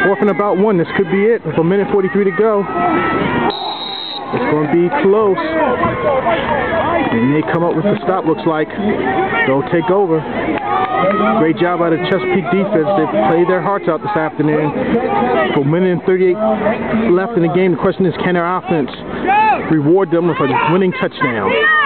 Fourth and about 1. This could be it with a minute 43 to go. It's going to be close. And they come up with the stop, looks like. They'll take over. Great job by the Chesapeake defense. They played their hearts out this afternoon. For a minute and 38 left in the game, the question is, can their offense reward them with a winning touchdown?